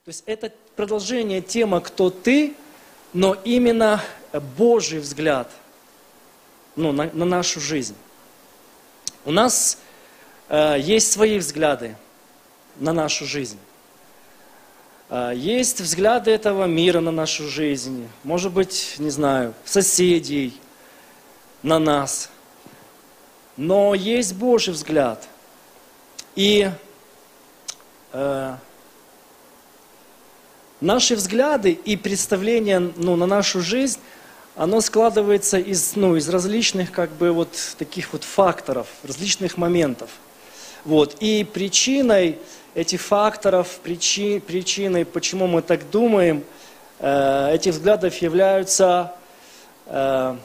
То есть это продолжение темы «Кто ты?», но именно Божий взгляд на нашу жизнь. У нас есть свои взгляды на нашу жизнь. Есть взгляды этого мира на нашу жизнь. Может быть, не знаю, соседей на нас. Но есть Божий взгляд. И наши взгляды и представления на нашу жизнь, оно складывается из различных таких факторов, различных моментов. И причиной этих факторов, причиной, почему мы так думаем, этих взглядов являются то,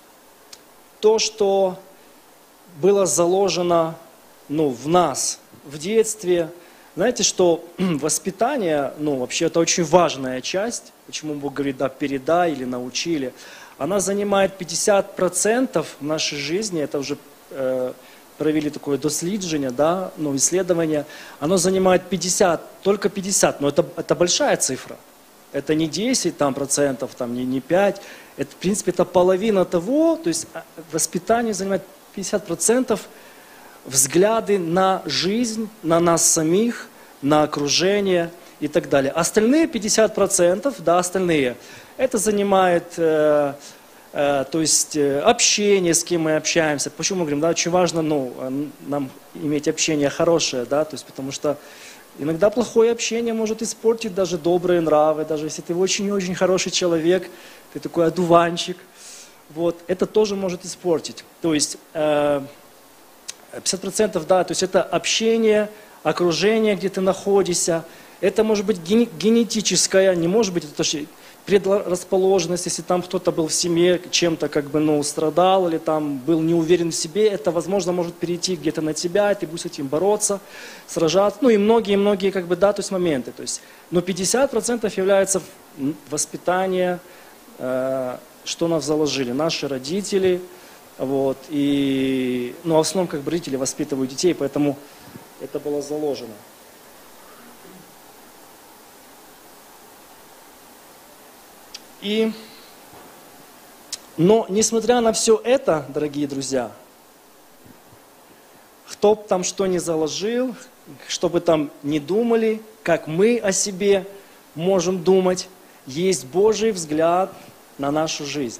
что было заложено в нас в детстве. Знаете, что воспитание, вообще это очень важная часть, почему Бог говорит, да, передай или научили. Она занимает 50% в нашей жизни, это уже провели такое дослідження, да, исследование, оно занимает 50, только 50, но это большая цифра. Это не 10%, не 5%, это, в принципе, это половина того, то есть воспитание занимает 50% взгляды на жизнь, на нас самих, на окружение и так далее. Остальные 50%, да, остальные, это занимает, общение, с кем мы общаемся. Почему мы говорим, да, очень важно, нам иметь общение хорошее, да, то есть потому что иногда плохое общение может испортить даже добрые нравы, даже если ты очень-очень хороший человек, ты такой одуванчик, это тоже может испортить. То есть 50%, да, то есть это общение, окружение, где ты находишься, это может быть генетическое, не может быть, это предрасположенность, если там кто-то был в семье, чем-то страдал или там был не уверен в себе, это, возможно, может перейти где-то на тебя, и ты будешь с этим бороться, сражаться, и многие-многие, то есть моменты. То есть, но 50% является воспитание, что нас заложили, наши родители, и, в основном, родители воспитывают детей, поэтому это было заложено. Но, несмотря на все это, дорогие друзья, кто бы там что ни заложил, что бы там ни думали, как мы о себе можем думать, есть Божий взгляд на нашу жизнь.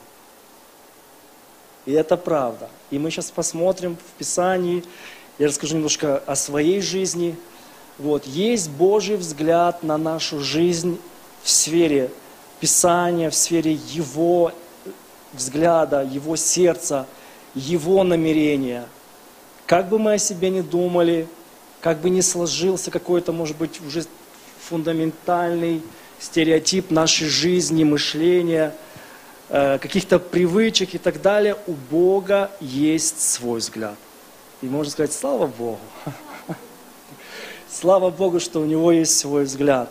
И это правда. И мы сейчас посмотрим в Писании, я расскажу немножко о своей жизни. Есть Божий взгляд на нашу жизнь в сфере Писания, в сфере Его взгляда, Его сердца, Его намерения. Как бы мы о себе ни думали, как бы ни сложился какой-то, может быть, уже фундаментальный стереотип нашей жизни, мышления, каких-то привычек и так далее, у Бога есть свой взгляд. И можно сказать, слава Богу. Слава Богу, что у Него есть свой взгляд.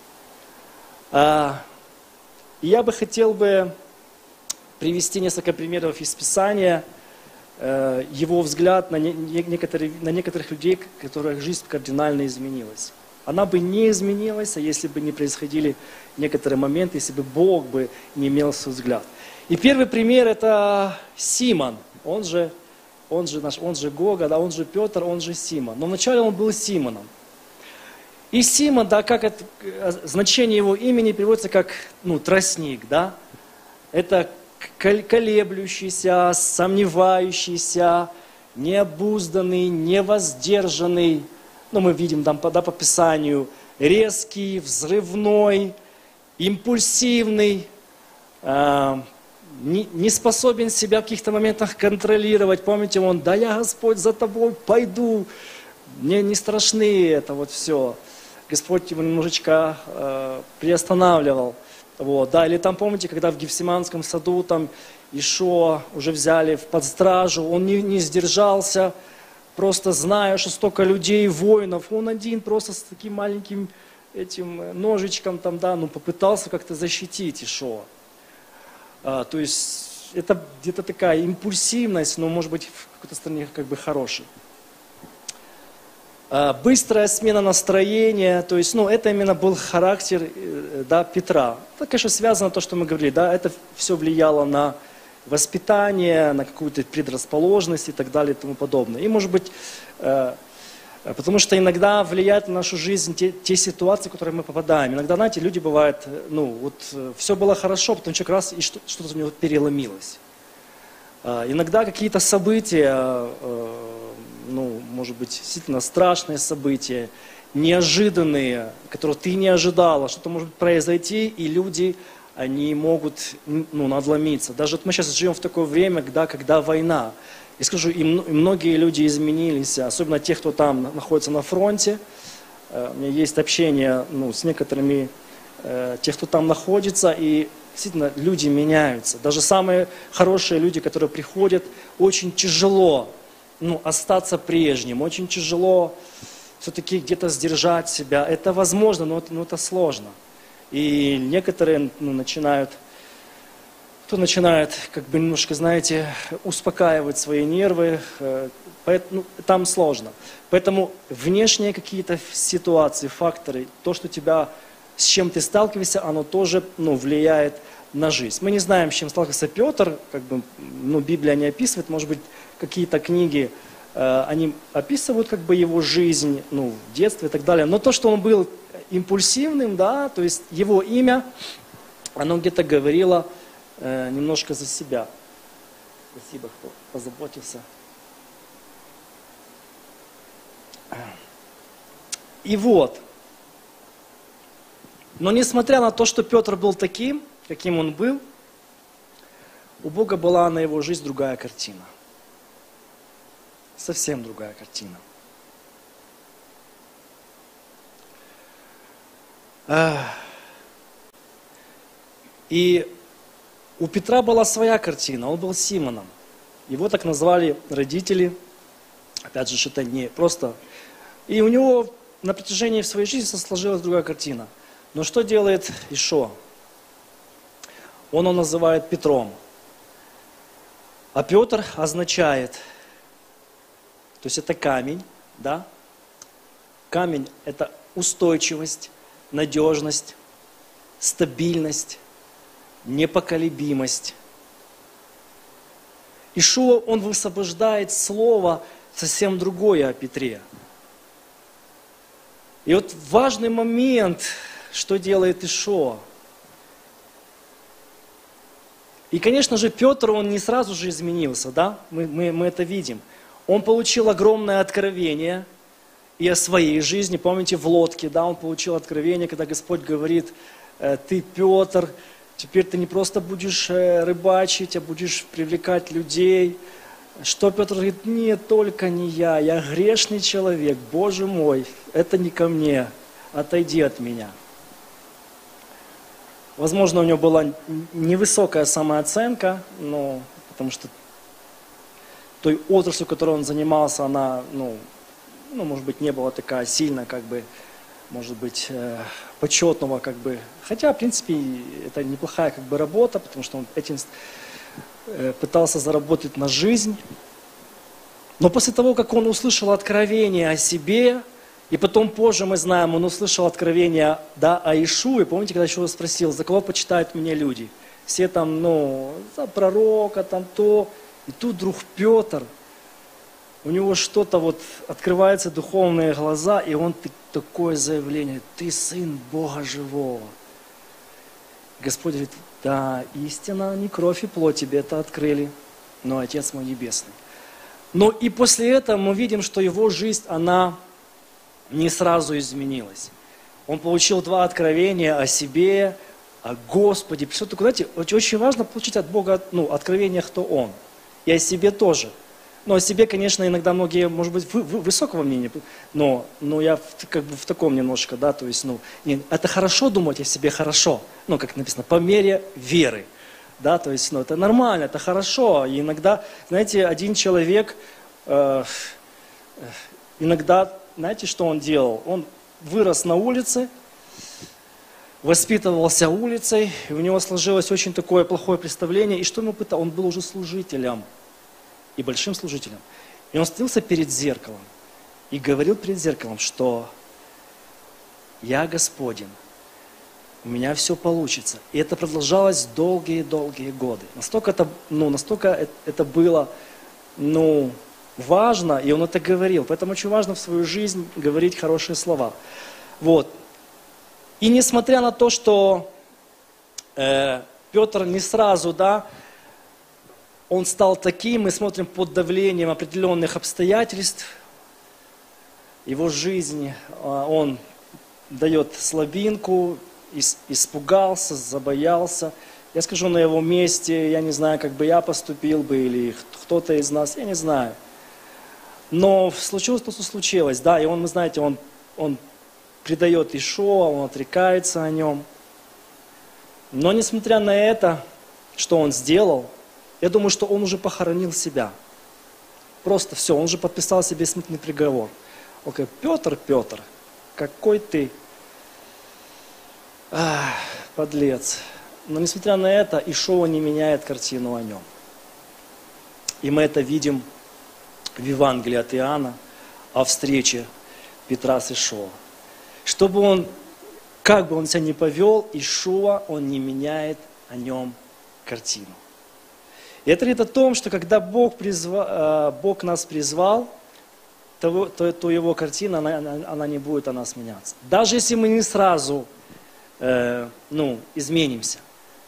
Я бы хотел привести несколько примеров из Писания, Его взгляд на некоторых людей, которых жизнь кардинально изменилась. Она бы не изменилась, если бы не происходили некоторые моменты, если бы Бог бы не имел свой взгляд. И первый пример это Симон, он же Гога, да, он же Петр, он же Симон. Но вначале он был Симоном. И Симон, да, значение его имени переводится как, тростник, да. Это колеблющийся, сомневающийся, необузданный, невоздержанный. Мы видим там по Писанию, резкий, взрывной, импульсивный, не способен себя в каких-то моментах контролировать. Помните, да я, Господь, за тобой пойду, мне не страшны это все. Господь его немножечко приостанавливал. Или там, помните, когда в Гефсиманском саду там Ишуа уже взяли под стражу, он не сдержался, просто зная, что столько людей, воинов, он один просто с таким маленьким этим ножичком попытался как-то защитить Ишуа. То есть это где-то такая импульсивность, но может быть в какой-то стороне хорошей. Быстрая смена настроения, то есть, это именно был характер, да, Петра. Это, конечно, связано то, что мы говорили, да, это все влияло на воспитание, на какую-то предрасположенность и так далее и тому подобное. И, может быть, потому что иногда влияет на нашу жизнь те ситуации, в которые мы попадаем. Иногда, знаете, люди бывают, все было хорошо, потом человек раз, и что-то у него переломилось. Иногда какие-то события, может быть, действительно страшные события, неожиданные, которые ты не ожидала, что-то может произойти, и люди, они могут, надломиться. Даже вот мы сейчас живем в такое время, когда война. И скажу, и многие люди изменились, особенно те, кто там находится на фронте. У меня есть общение, с некоторыми, тех, кто там находится, и действительно люди меняются. Даже самые хорошие люди, которые приходят, очень тяжело остаться прежним, очень тяжело все-таки где-то сдержать себя. Это возможно, но это сложно. И некоторые начинают немножко, знаете, успокаивать свои нервы, там сложно. Поэтому внешние какие-то ситуации, факторы, то, что с чем ты сталкиваешься, оно тоже влияет на жизнь. Мы не знаем, с чем сталкивался Петр, Библия не описывает, может быть, какие-то книги, они описывают его жизнь, детство и так далее. Но то, что он был импульсивным, да, то есть его имя, оно где-то говорило немножко за себя. Спасибо, кто позаботился. И вот. Но несмотря на то, что Петр был таким, каким он был, у Бога была на его жизнь другая картина. Совсем другая картина. И у Петра была своя картина, он был Симоном. Его так назвали родители. Опять же, это не просто. И у него на протяжении своей жизни сложилась другая картина. Но что делает Ишо? Он его называет Петром. А Петр означает, то есть это камень, да? Камень – это устойчивость, надежность, стабильность, непоколебимость. Ишуа, он высвобождает слово совсем другое о Петре. И вот важный момент, что делает Ишуа. И, конечно же, Петр, он не сразу же изменился, да? Мы это видим. Он получил огромное откровение и о своей жизни. Помните, в лодке, да, он получил откровение, когда Господь говорит: ты, Петр, теперь ты не просто будешь рыбачить, а будешь привлекать людей. Что Петр говорит: нет, только не я грешный человек, Боже мой, это не ко мне, отойди от меня. Возможно, у него была невысокая самооценка, потому что той отраслью, которой он занимался, она, может быть, не была такая сильно, может быть, почетного, Хотя, в принципе, это неплохая, работа, потому что он этим пытался заработать на жизнь. Но после того, как он услышал откровение о себе, и потом позже мы знаем, он услышал откровение, да, о Иешуе. Помните, когда Иешуа спросил: за кого почитают меня люди? Все там, за пророка, там то. И тут вдруг Петр, у него что-то открываются духовные глаза, и он такое заявление: ты сын Бога живого. Господь говорит: да, истина, не кровь и плоть тебе это открыли, но Отец мой Небесный. Но и после этого мы видим, что его жизнь, она не сразу изменилась. Он получил 2 откровения о себе, о Господе. Все такое, знаете, очень важно получить от Бога откровение, кто Он. И о себе тоже. Но о себе, конечно, иногда многие, может быть, высокого мнения, но я в таком немножко, да, то есть, это хорошо думать о себе хорошо, как написано, по мере веры, да, то есть, это нормально, это хорошо. И иногда, знаете, один человек, иногда, знаете, что он делал? Он вырос на улице, воспитывался улицей, и у него сложилось очень такое плохое представление. И что ему пытал? Он был уже служителем, и большим служителем. И он стоялся перед зеркалом. и говорил перед зеркалом, что я Господин, у меня все получится. И это продолжалось долгие-долгие годы. Настолько это было, важно, и он это говорил. Поэтому очень важно в свою жизнь говорить хорошие слова. Вот. И несмотря на то, что Петр не сразу, он стал таким, мы смотрим под давлением определенных обстоятельств, его жизнь, он дает слабинку, испугался, забоялся. Я скажу, на его месте, я не знаю, как бы я поступил бы, или кто-то из нас, я не знаю. Но случилось то, что случилось, и он, вы знаете, он предает Иешуа, он отрекается о нем. Но несмотря на это, что он сделал, я думаю, что он уже похоронил себя. Просто все, он уже подписал себе смертный приговор. Он говорит: Петр, какой ты подлец. Но несмотря на это, Иешуа не меняет картину о нем. И мы это видим в Евангелии от Иоанна о встрече Петра с Иешуа. Как бы он себя ни повел, Иешуа, он не меняет о нем картину. И это говорит о том, что когда Бог нас призвал, то его картина, она не будет о нас меняться. Даже если мы не сразу изменимся.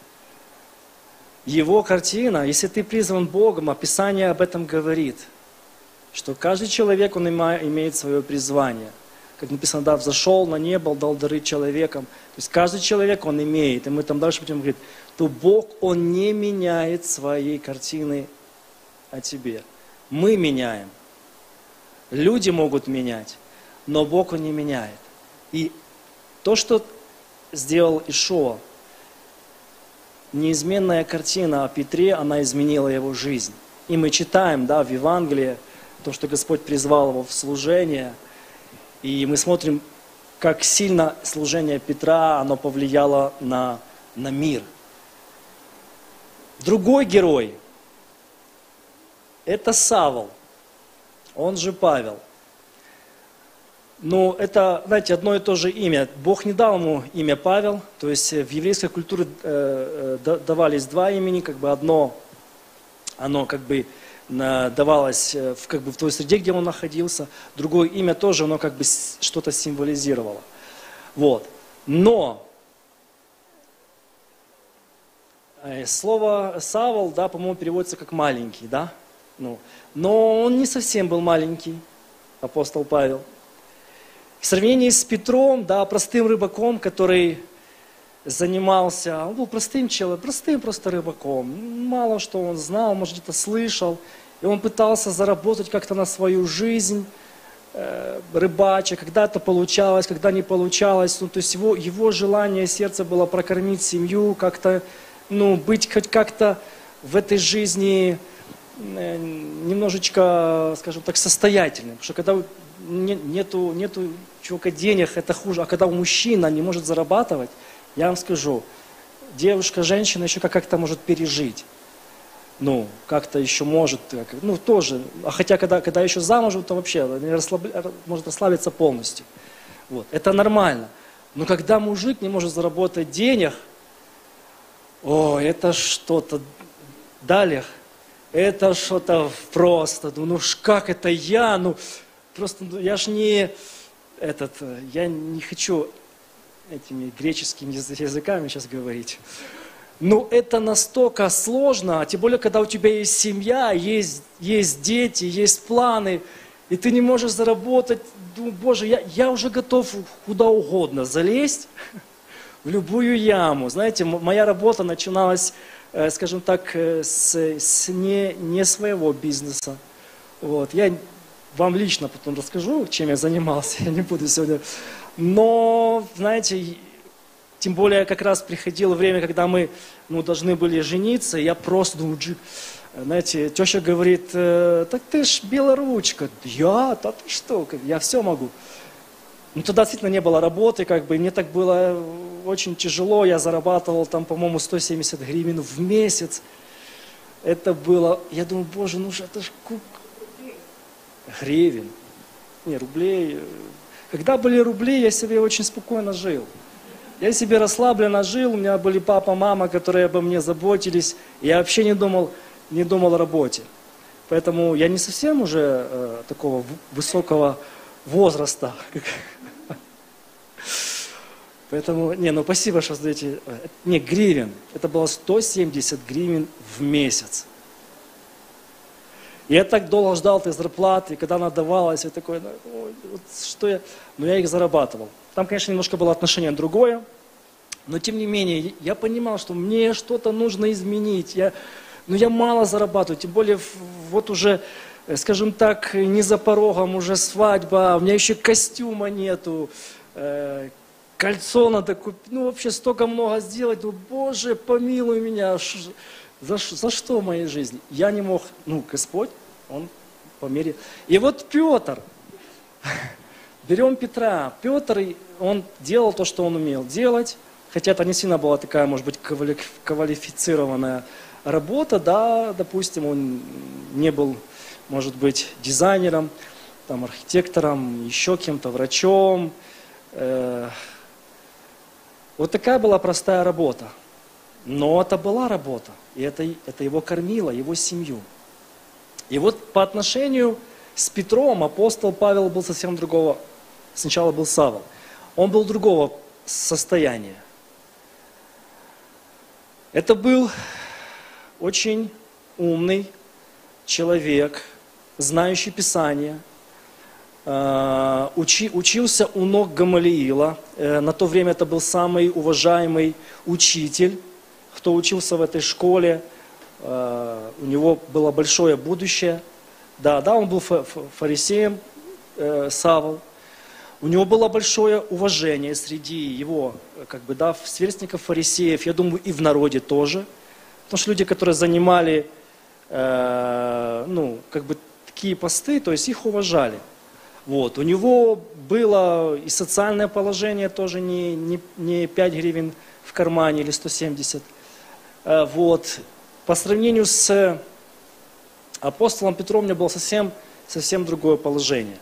Его картина, если ты призван Богом, Писание об этом говорит, что каждый человек, он имеет свое призвание. Как написано, взошел на небо, дал дары человекам. То есть каждый человек, он имеет. И мы там дальше будем говорить, то Бог, он не меняет своей картины о тебе. Мы меняем. Люди могут менять, но Бог, он не меняет. И то, что сделал Иешуа, неизменная картина о Петре, она изменила его жизнь. И мы читаем, в Евангелии, то, что Господь призвал его в служение, и мы смотрим, как сильно служение Петра, оно повлияло на мир. Другой герой, это Савл, он же Павел. Но это, знаете, одно и то же имя. Бог не дал ему имя Павел, то есть в еврейской культуре давались два имени, одно, оно давалось в той среде, где он находился, другое имя тоже, оно что-то символизировало. Вот. Но слово Савл, по-моему, переводится как маленький, но он не совсем был маленький, апостол Павел. В сравнении с Петром, простым рыбаком, который занимался, он был простым человеком, простым просто рыбаком. Мало что он знал, может, где-то слышал. И он пытался заработать как-то на свою жизнь, рыбача. Когда-то получалось, когда не получалось. То есть его желание, сердце было прокормить семью, как-то, быть хоть как-то в этой жизни немножечко, скажем так, состоятельным. Потому что когда нету человека денег, это хуже. А когда у мужчины не может зарабатывать, я вам скажу, девушка, женщина еще как-то может пережить. Как-то еще может, тоже. А хотя, когда еще замужем, то вообще может расслабиться полностью. Вот. Это нормально. Но когда мужик не может заработать денег, это что-то далее. Это что-то просто, как это я, просто, я ж не, я не хочу этими греческими языками сейчас говорить. Это настолько сложно, тем более, когда у тебя есть семья, есть дети, есть планы, и ты не можешь заработать. Боже, я уже готов куда угодно залезть, в любую яму. Знаете, моя работа начиналась, скажем так, с не своего бизнеса. Вот. Я вам лично потом расскажу, чем я занимался, я не буду сегодня. Но, знаете, тем более как раз приходило время, когда мы должны были жениться, и я просто думаю, знаете, теща говорит, так ты ж белоручка. Да ты что, я все могу. Тогда действительно не было работы, мне так было очень тяжело, я зарабатывал там, по-моему, 170 гривен в месяц. Это было, я думаю, боже, это ж гривен. Не, рублей. Когда были рубли, я себе очень спокойно жил. Я себе расслабленно жил, у меня были папа, мама, которые обо мне заботились. Я вообще не думал о работе. Поэтому я не совсем уже такого высокого возраста. Поэтому, спасибо, что задаете. Не, гривен. Это было 170 гривен в месяц. Я так долго ждал этой зарплаты, и когда она давалась, я такой, но я их зарабатывал. Там, конечно, немножко было отношение другое, но тем не менее, я понимал, что мне что-то нужно изменить. Я мало зарабатываю, тем более вот уже, скажем так, не за порогом, уже свадьба, у меня еще костюма нету, кольцо надо купить, вообще столько много сделать, Боже, помилуй меня, за что в моей жизни? Я не мог, Господь, Он по мере... И вот Петр, берем Петра, Петр, он делал то, что он умел делать, хотя это не сильно была такая, может быть, квалифицированная работа, да, допустим, он не был, может быть, дизайнером, там, архитектором, еще кем-то, врачом. Вот такая была простая работа. Но это была работа, и это его кормило, его семью. И вот по отношению с Петром апостол Павел был совсем другого. Сначала был Савл. Он был другого состояния. Это был очень умный человек, знающий Писание, учился у ног Гамалиила. На то время это был самый уважаемый учитель, кто учился в этой школе. У него было большое будущее. Да, он был фарисеем, Савл. У него было большое уважение среди его, сверстников фарисеев, я думаю, и в народе тоже. Потому что люди, которые занимали, такие посты, то есть их уважали. Вот. У него было и социальное положение тоже не 5 гривен в кармане или 170. Вот. По сравнению с апостолом Петром у меня было совсем другое положение.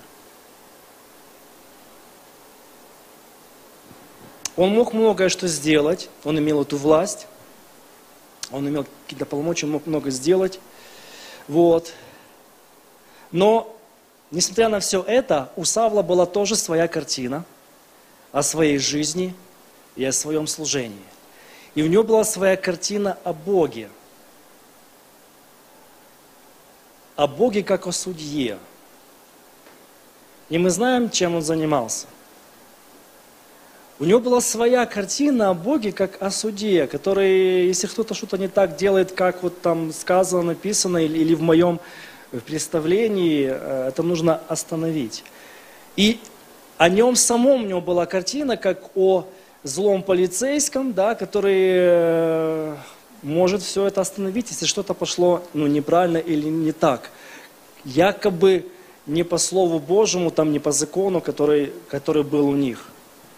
Он мог многое что сделать, он имел эту власть, он имел какие-то полномочия, он мог много сделать. Вот. Но, несмотря на все это, у Савла была тоже своя картина о своей жизни и о своем служении. И у него была своя картина о Боге. О Боге как о судье. И мы знаем, чем он занимался. У него была своя картина о Боге как о судье, который, если кто-то что-то не так делает, как вот там сказано, написано, или в моем представлении, это нужно остановить. И о нем самом у него была картина, как о злом полицейском, да, который может все это остановить, если что-то пошло неправильно или не так. Якобы не по Слову Божьему, там, не по закону, который был у них.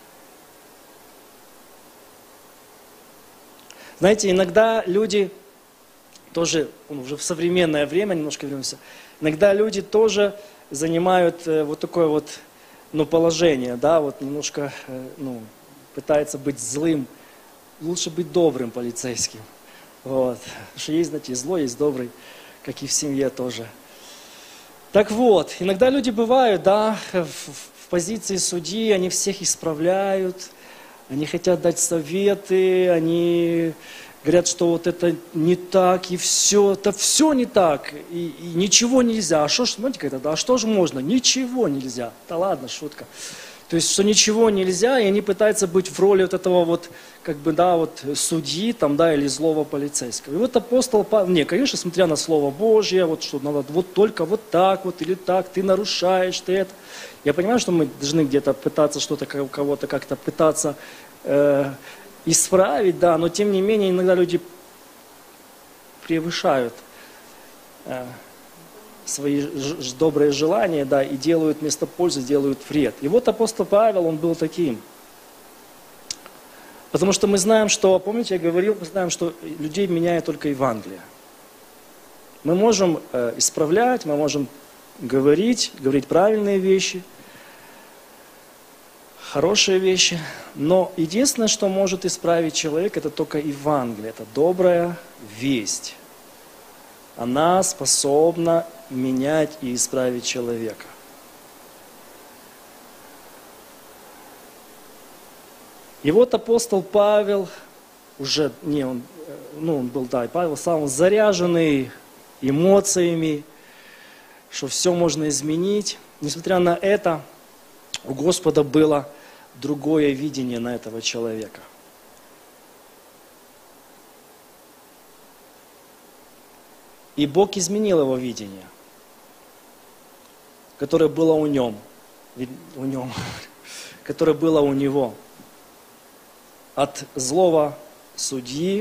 Знаете, иногда люди тоже, уже в современное время, немножко вернемся, иногда люди тоже занимают вот такое вот, положение, да, вот немножко, пытаются быть злым. Лучше быть добрым полицейским. Вот. Потому что есть, знаете, зло, есть добрый, как и в семье тоже. Так вот, иногда люди бывают, да, в позиции судьи, они всех исправляют, они хотят дать советы, они говорят, что вот это не так, и все, это все не так, и ничего нельзя. А что ж, знаете, когда, а что же можно? Ничего нельзя. Да ладно, шутка. То есть, что ничего нельзя, и они пытаются быть в роли вот этого вот, судьи, или злого полицейского. И вот апостол Павел, конечно, смотря на Слово Божье, вот что надо вот только вот так вот, или так, ты нарушаешь, ты это. Я понимаю, что мы должны где-то пытаться что-то, кого-то как-то пытаться исправить, да, но тем не менее иногда люди превышают свои добрые желания, да, и делают вместо пользы, делают вред. И вот апостол Павел, он был таким. Потому что мы знаем, что, помните, я говорил, мы знаем, что людей меняет только Евангелие. Мы можем исправлять, мы можем говорить правильные вещи, хорошие вещи. Но единственное, что может исправить человека, это только Евангелие, это добрая весть. Она способна менять и исправить человека. И вот апостол Павел, он был, Павел сам заряженный эмоциями, что все можно изменить. Несмотря на это, у Господа было другое видение на этого человека. И Бог изменил его видение, которое было которое было у него. От злого судьи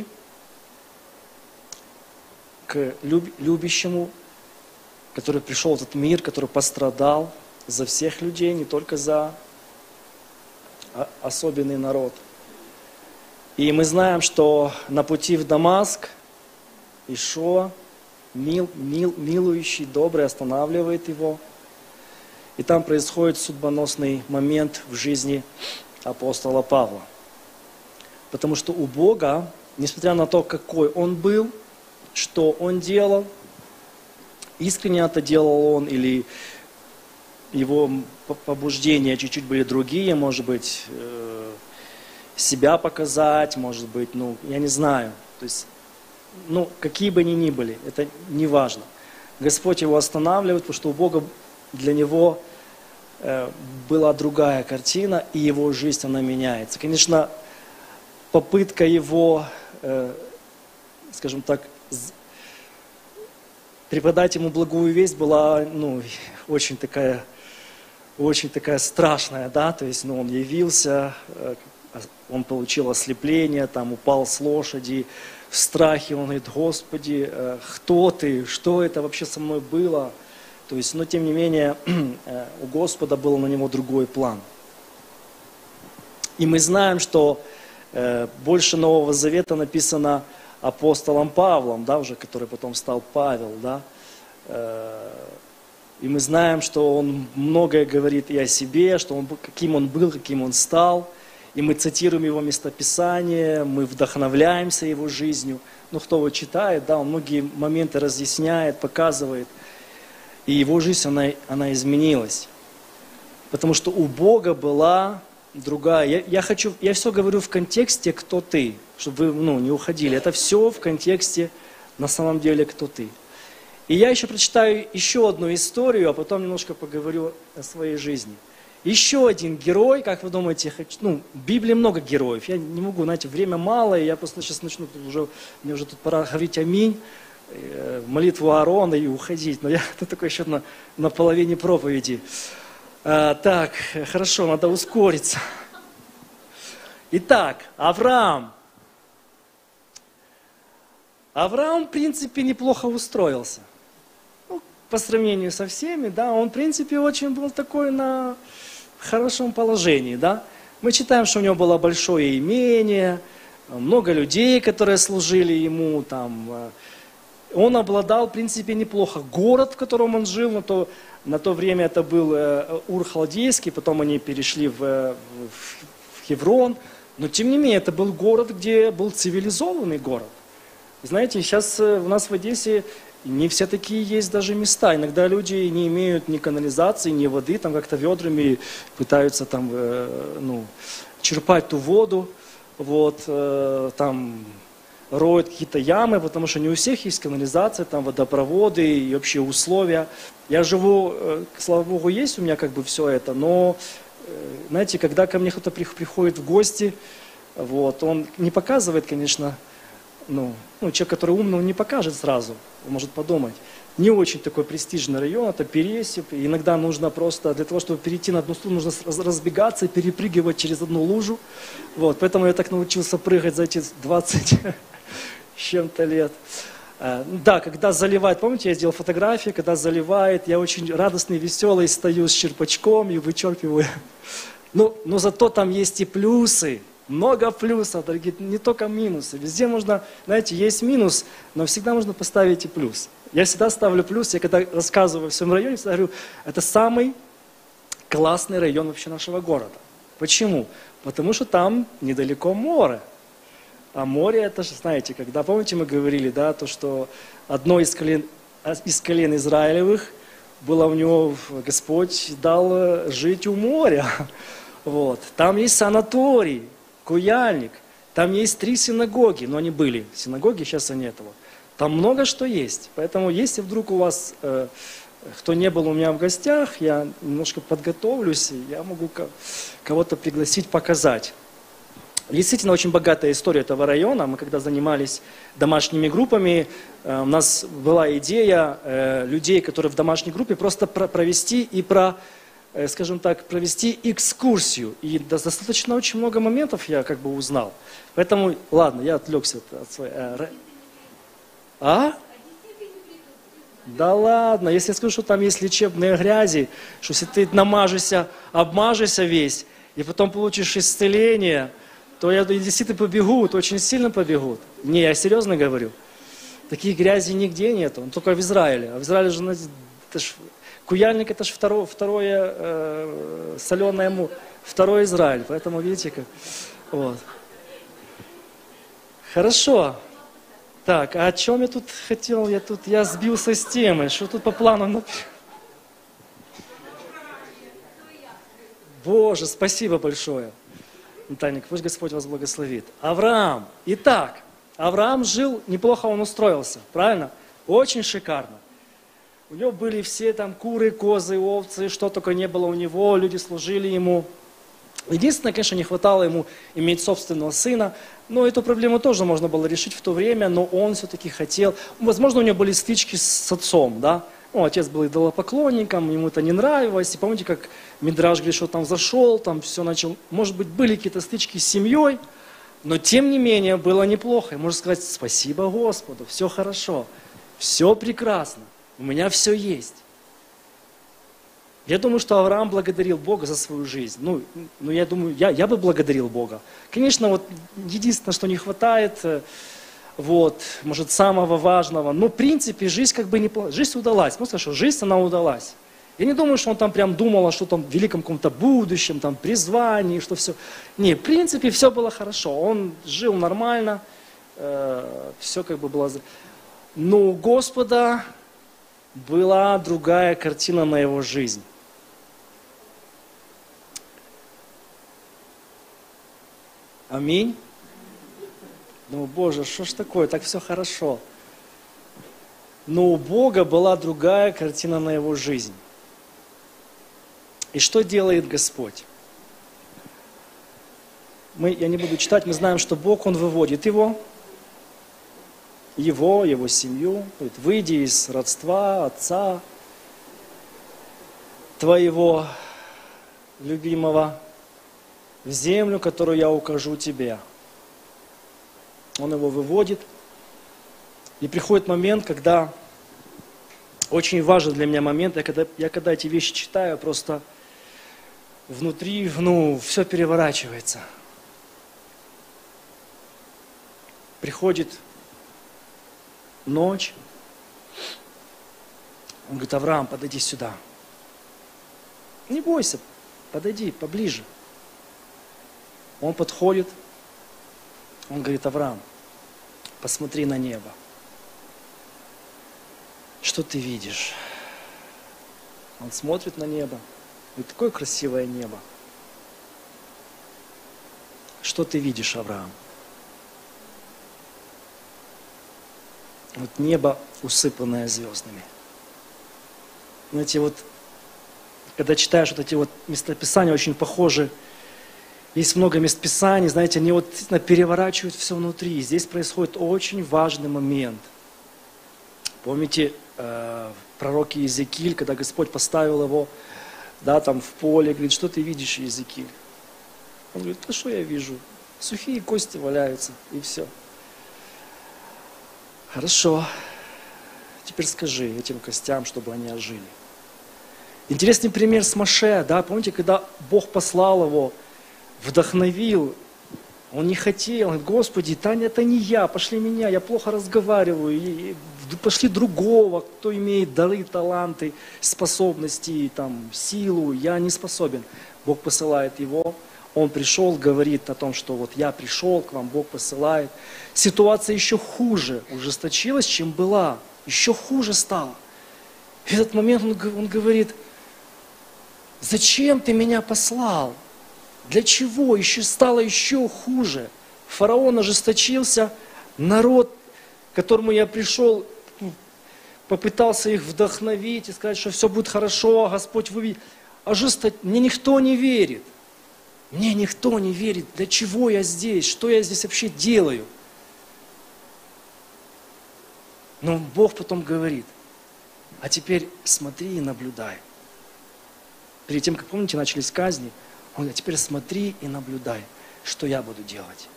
к любящему, который пришел в этот мир, который пострадал за всех людей, не только за особенный народ. И мы знаем, что на пути в Дамаск Ишуа, милующий, добрый, останавливает его. И там происходит судьбоносный момент в жизни апостола Павла. Потому что у Бога, несмотря на то, какой он был, что он делал, искренне это делал он, или его побуждения чуть-чуть были другие, может быть, себя показать, может быть, я не знаю. То есть, какие бы они ни были, это не важно. Господь его останавливает, потому что у Бога для него была другая картина, и его жизнь, она меняется. Конечно, попытка его, скажем так, преподать ему благую весть была, очень такая страшная, да, то есть, он явился, он получил ослепление, там упал с лошади, в страхе, он говорит: Господи, кто ты, что это вообще со мной было? То есть, но тем не менее, у Господа был на него другой план. И мы знаем, что больше Нового Завета написано апостолом Павлом, да, уже, который потом стал Павел, да. И мы знаем, что он многое говорит и о себе, что каким он был, каким он стал. И мы цитируем его местописание, мы вдохновляемся его жизнью. Кто его читает, да, он многие моменты разъясняет, показывает. И его жизнь, она изменилась. Потому что у Бога была другая. Я все говорю в контексте «кто ты», чтобы вы не уходили. Это все в контексте на самом деле «кто ты». И я еще прочитаю еще одну историю, а потом немножко поговорю о своей жизни. Еще один герой, как вы думаете, в Библии много героев. Я не могу, знаете, время мало, и я просто сейчас начну, мне уже тут пора говорить аминь, молитву Аарона и уходить. Но я такой еще на половине проповеди. Так, хорошо, надо ускориться. Итак, Авраам. Авраам, в принципе, неплохо устроился. По сравнению со всеми, да, он, в принципе, очень был такой на хорошем положении, да. Мы читаем, что у него было большое имение, много людей, которые служили ему, там. Он обладал, в принципе, неплохо. Город, в котором он жил, на то время это был Ур-Халдейский, потом они перешли в Хеврон. Но, тем не менее, это был город, где был цивилизованный город. Знаете, сейчас у нас в Одессе не все такие есть даже места. Иногда люди не имеют ни канализации, ни воды, там как-то ведрами пытаются там, черпать ту воду, там роют какие-то ямы, потому что не у всех есть канализация, там водопроводы и общие условия. Я живу, слава Богу, есть у меня как бы все это, но, знаете, когда ко мне кто-то приходит в гости, он не показывает, конечно, человек, который умный, он не покажет сразу, он может подумать. Не очень такой престижный район, это Пересип. Иногда нужно просто, для того, чтобы перейти на одну сторону, нужно разбегаться и перепрыгивать через одну лужу. Поэтому я так научился прыгать за эти 20 с чем-то лет. Да, когда заливает, помните, я сделал фотографии, когда заливает, я очень радостный, веселый, стою с черпачком и вычерпываю. Но зато там есть и плюсы. Много плюсов, дорогие, не только минусы. Везде можно, знаете, есть минус, но всегда можно поставить и плюс. Я всегда ставлю плюс, я когда рассказываю в своем районе, всегда говорю, это самый классный район вообще нашего города. Почему? Потому что там недалеко море. А море, это же, знаете, когда, помните, мы говорили, да, то, что одно из колен Израилевых было у него, Господь дал жить у моря. Вот. Там есть санаторий, Куяльник, там есть 3 синагоги, но они были синагоги, сейчас они этого. Там много что есть. Поэтому, если вдруг у вас, кто не был у меня в гостях, я немножко подготовлюсь, и я могу кого-то пригласить, показать. Действительно, очень богатая история этого района. Мы когда занимались домашними группами, у нас была идея людей, которые в домашней группе, просто провести и скажем так, провести экскурсию. И достаточно очень много моментов я как бы узнал. Поэтому, ладно, я отвлекся от своей... А? Да ладно, если я скажу, что там есть лечебные грязи, что если ты намажешься, обмажешься весь, и потом получишь исцеление, то я действительно побегут, очень сильно побегут. Не, я серьезно говорю. Таких грязи нигде нету, только в Израиле. А в Израиле же, это ж, Куяльник, это же второе соленое море, второй Израиль. Поэтому видите как. Вот. Хорошо. Так, а о чем я тут хотел? Я сбился с темы. Что тут по плану? Боже, спасибо большое. Наталья, пусть Господь вас благословит. Авраам. Итак, Авраам жил, неплохо он устроился, правильно? Очень шикарно. У него были все там куры, козы, овцы, что только не было у него, люди служили ему. Единственное, конечно, не хватало ему иметь собственного сына, но эту проблему тоже можно было решить в то время, но он все-таки хотел. Возможно, у него были стычки с отцом, да? Ну, отец был идолопоклонником, ему это не нравилось. И помните, как Мидраш говорит, что там зашел, там все начал. Может быть, были какие-то стычки с семьей, но тем не менее было неплохо. И можно сказать, спасибо Господу, все хорошо, все прекрасно, у меня все есть. Я думаю, что Авраам благодарил Бога за свою жизнь. Ну я думаю, я бы благодарил Бога. Конечно, вот единственное, что не хватает, вот, может, самого важного. Но, в принципе, жизнь как бы неплохая. Жизнь удалась. Можно сказать, что жизнь, она удалась. Я не думаю, что он там прям думал о что-то в великом каком-то будущем, там, призвании, что все. Не, в принципе, все было хорошо. Он жил нормально, все как бы было... Но у Господа была другая картина на его жизнь. Аминь. Думаю, Боже, что ж такое, так все хорошо. Но у Бога была другая картина на его жизнь. И что делает Господь? Я не буду читать, мы знаем, что Бог, Он выводит его семью, говорит, выйди из родства, отца твоего любимого, в землю, которую я укажу тебе. Он его выводит. И приходит момент, когда, очень важен для меня момент, я когда эти вещи читаю, просто внутри, все переворачивается. Приходит ночь. Он говорит, Авраам, подойди сюда. Не бойся, подойди поближе. Он подходит, он говорит, Авраам, посмотри на небо. Что ты видишь? Он смотрит на небо. Говорит, такое красивое небо. Что ты видишь, Авраам? Вот небо, усыпанное звездами. Знаете, вот, когда читаешь вот эти вот местописания, очень похожи. Есть много мест Писаний, знаете, они вот переворачивают все внутри. Здесь происходит очень важный момент. Помните, пророк Иезекииль, когда Господь поставил его, да, там в поле, говорит, что ты видишь, Иезекииль? Он говорит, да что я вижу? Сухие кости валяются, и все. Хорошо. Теперь скажи этим костям, чтобы они ожили. Интересный пример с Моше, да, помните, когда Бог послал его, вдохновил, он не хотел, он говорит, Господи, Таня, это не я, пошли меня, я плохо разговариваю, и пошли другого, кто имеет дары, таланты, способности, там, силу, я не способен. Бог посылает его, он пришел, говорит о том, что вот я пришел к вам, Бог посылает. Ситуация еще хуже ужесточилась, чем была, еще хуже стала. В этот момент он говорит: зачем ты меня послал? Для чего? Еще стало еще хуже. Фараон ожесточился, народ, к которому я пришел, попытался их вдохновить и сказать, что все будет хорошо, Господь выведет. Мне никто не верит. Мне никто не верит. Для чего я здесь? Что я здесь вообще делаю? Но Бог потом говорит: а теперь смотри и наблюдай. Перед тем, как, помните, начались казни, он говорит: а теперь смотри и наблюдай, что я буду делать.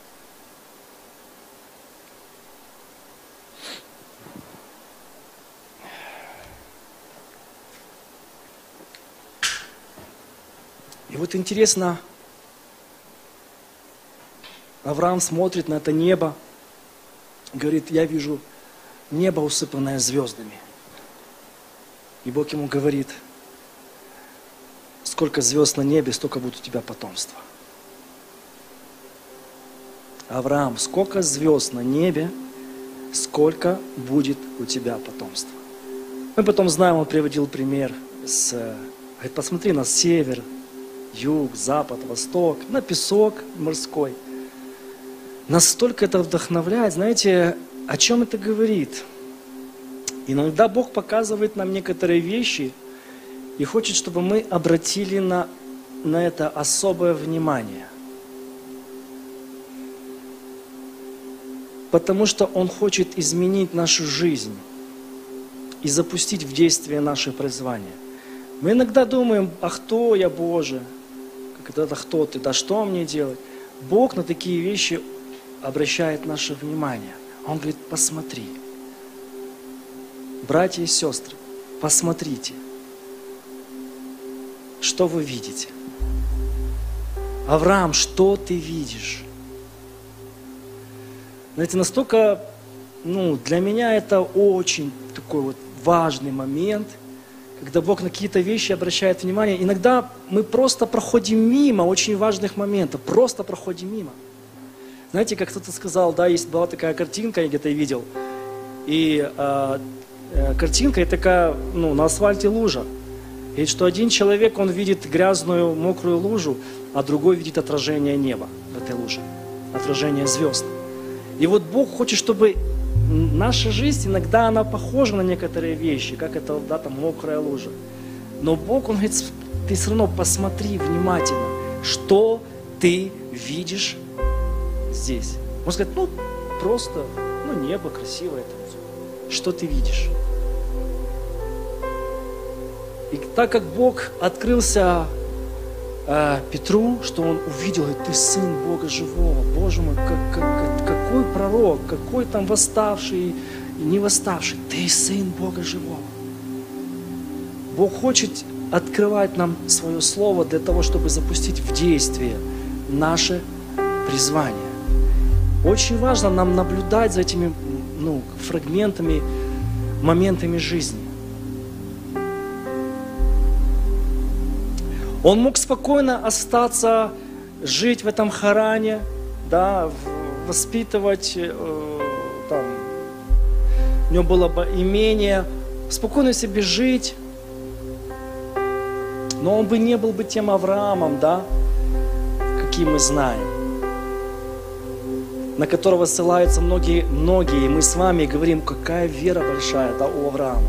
И вот интересно, Авраам смотрит на это небо, говорит: я вижу небо, усыпанное звездами. И Бог ему говорит: сколько звезд на небе, столько будет у тебя потомства. Авраам, сколько звезд на небе, сколько будет у тебя потомства. Мы потом знаем, он приводил пример говорит: посмотри на север, юг, запад, восток, на песок морской. Настолько это вдохновляет. Знаете, о чем это говорит? Иногда Бог показывает нам некоторые вещи и хочет, чтобы мы обратили на это особое внимание. Потому что Он хочет изменить нашу жизнь и запустить в действие наше призвание. Мы иногда думаем: а кто я, Боже? Когда-то кто ты? Да что мне делать? Бог на такие вещи обращает наше внимание. Он говорит: посмотри. Братья и сестры, посмотрите. Что вы видите? Авраам, что ты видишь? Знаете, настолько, для меня это очень такой вот важный момент, когда Бог на какие-то вещи обращает внимание. Иногда мы просто проходим мимо очень важных моментов, просто проходим мимо. Знаете, как кто-то сказал, да, была такая картинка, я где-то видел, и картинка такая, на асфальте лужа. И что один человек, он видит грязную, мокрую лужу, а другой видит отражение неба в этой луже, отражение звезд. И вот Бог хочет, чтобы наша жизнь, иногда она похожа на некоторые вещи, как это, да, там, мокрая лужа. Но Бог, Он говорит: ты все равно посмотри внимательно, что ты видишь здесь. Можно сказать: просто, небо красивое. Что ты видишь? И так как Бог открылся Петру, что он увидел: говорит: ты сын Бога живого. Боже мой, какой пророк, какой там восставший и не восставший. Ты сын Бога живого. Бог хочет открывать нам свое слово для того, чтобы запустить в действие наше призвание. Очень важно нам наблюдать за этими фрагментами, моментами жизни. Он мог спокойно остаться, жить в этом Харане, да, воспитывать, у него было бы имение, спокойно себе жить, но он бы не был бы тем Авраамом, да, каким мы знаем, на которого ссылаются многие, и мы с вами говорим: какая вера большая, да, у Авраама.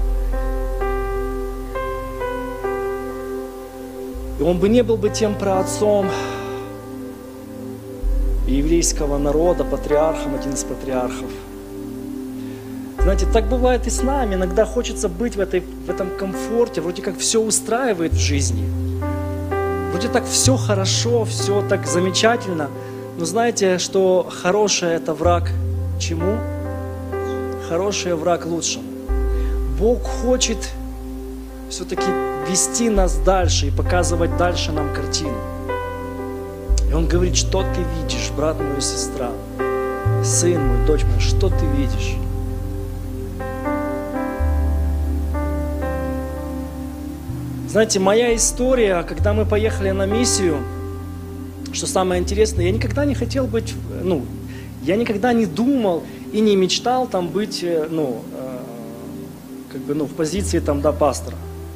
И он бы не был бы тем праотцом еврейского народа, патриархом, один из патриархов. Знаете, так бывает и с нами. Иногда хочется быть в этом комфорте, вроде как все устраивает в жизни. Вроде так все хорошо, все так замечательно. Но знаете, что хорошее – это враг чему? Хорошее – враг лучшему. Бог хочет все-таки вести нас дальше и показывать дальше нам картину. И Он говорит: что ты видишь, брат мой и сестра, сын мой, дочь моя, что ты видишь? Знаете, моя история, когда мы поехали на миссию, что самое интересное, я никогда не хотел быть, я никогда не думал и не мечтал там быть, в позиции там, да, пастора.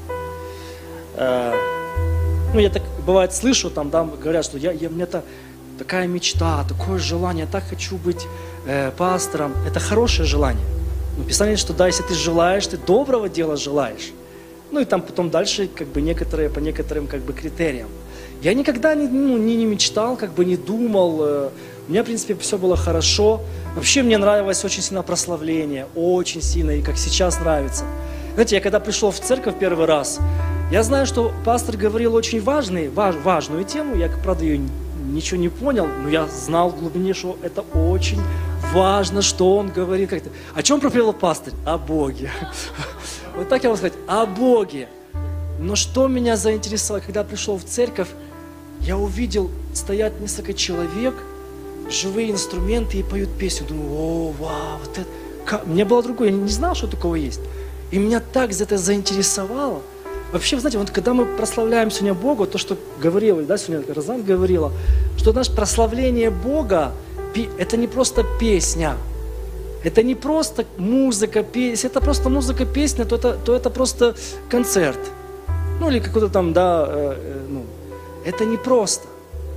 Я так, бывает, слышу, там, да, говорят, что у меня такая мечта, такое желание, я так хочу быть пастором. Это хорошее желание. Но Писание говорит, что да, если ты желаешь, ты доброго дела желаешь. И там потом дальше, по некоторым, критериям. Я никогда не мечтал, не думал. У меня, в принципе, все было хорошо. Вообще мне нравилось очень сильно прославление, очень сильно, и как сейчас нравится. Знаете, я когда пришел в церковь первый раз, я знаю, что пастор говорил очень важную тему, я, правда, ее ничего не понял, но я знал в глубине, что это очень важно, что он говорит. О чем проповедовал пастор? О Боге. Вот так я могу сказать, о Боге. Но что меня заинтересовало, когда я пришел в церковь, я увидел, стоят несколько человек, живые инструменты и поют песню. Думаю, о, вау, вот это. Мне было другое, я не знал, что такого есть. И меня так это заинтересовало. Вообще, вы знаете, вот когда мы прославляем сегодня Бога, то, что говорила, да, сегодня Розан говорила, что наше прославление Бога, это не просто песня, это не просто музыка, если это просто музыка, песня, то это просто концерт. Или какой-то там, да, это не просто.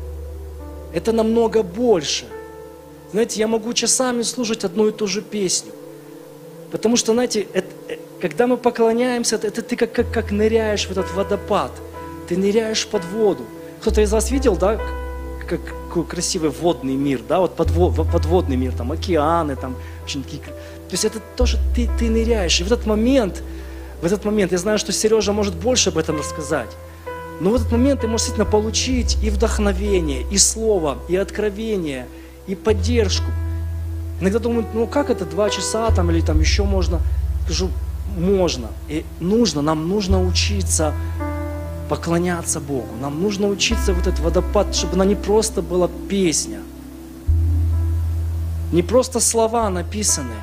Это намного больше. Знаете, я могу часами слушать одну и ту же песню. Потому что, знаете, когда мы поклоняемся, это ты как ныряешь в этот водопад. Ты ныряешь под воду. Кто-то из вас видел, да, какой красивый водный мир, да, вот подводный мир, там океаны, там очень такие. То есть это тоже ты ныряешь. И в этот момент, я знаю, что Сережа может больше об этом рассказать. Но в этот момент ты можешь действительно получить и вдохновение, и слово, и откровение, и поддержку. Иногда думают, как это 2 часа там, или там еще можно? Скажу, можно. И нам нужно учиться поклоняться Богу. Нам нужно учиться вот этот водопад, чтобы она не просто была песня, не просто слова написанные.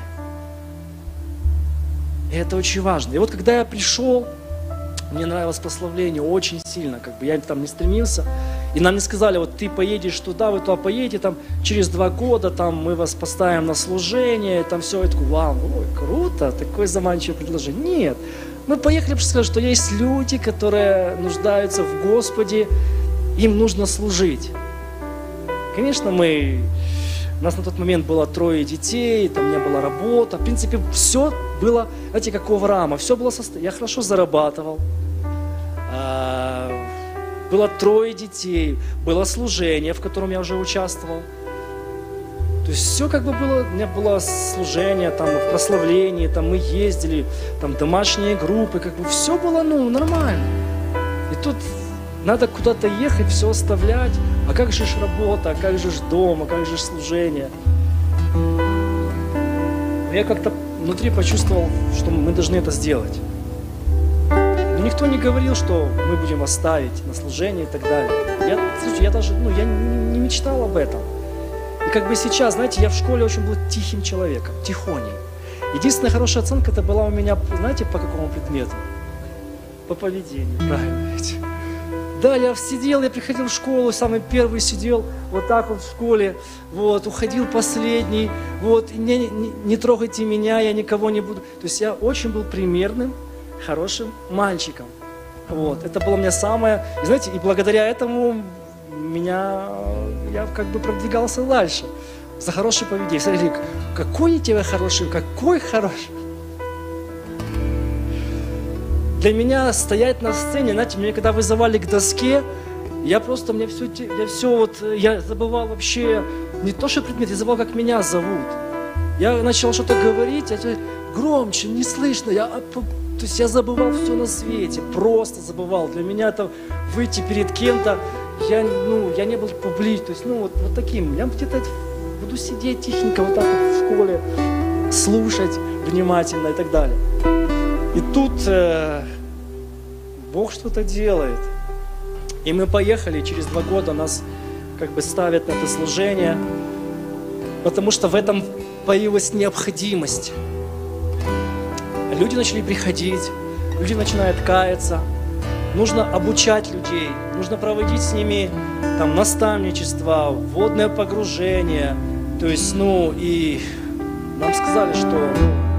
И это очень важно. И вот когда я пришел, мне нравилось прославление очень сильно, я там не стремился. И нам не сказали, вот ты поедешь туда, вы туда поедете, там через 2 года там мы вас поставим на служение, там все, я такой, вау, круто, такое заманчивое предложение. Нет, мы поехали, потому что сказали, что есть люди, которые нуждаются в Господе, им нужно служить. Конечно, у нас на тот момент было 3 детей, там не было работы, в принципе, все было, знаете, как у Авраама, все было я хорошо зарабатывал. Было 3 детей, было служение, в котором я уже участвовал. То есть все было, у меня было служение, там, в прославлении, там, мы ездили, там, домашние группы, все было, нормально. И тут надо куда-то ехать, все оставлять. А как же работа, а как же дом, а как же служение? Я как-то внутри почувствовал, что мы должны это сделать. Но никто не говорил, что мы будем оставить на служение и так далее. Я даже, я не мечтал об этом. И сейчас, знаете, я в школе очень был тихим человеком, тихоней. Единственная хорошая оценка это была у меня, знаете, по какому предмету? По поведению, правильно ведь. Да, я приходил в школу, самый первый сидел вот так вот в школе, уходил последний, не трогайте меня, я никого не буду. То есть я очень был примерным, хорошим мальчиком. Это было у меня самое, и знаете, и благодаря этому я продвигался дальше. За хорошее поведение. Смотрите, какой у тебя хороший, какой хороший. Для меня стоять на сцене, знаете, меня когда вызывали к доске, я забывал вообще, не то что предмет, я забывал, как меня зовут. Я начал что-то говорить, громче, не слышно, то есть я забывал все на свете, просто забывал. Для меня это выйти перед кем-то, я не был публичным, то есть, вот таким. Я где-то буду сидеть тихенько вот так вот в школе, слушать внимательно и так далее. И тут Бог что-то делает. И мы поехали, и через 2 года нас ставят на это служение, потому что в этом появилась необходимость. Люди начали приходить, люди начинают каяться. нужно обучать людей, нужно проводить с ними там наставничество, вводное погружение. То есть, и нам сказали, что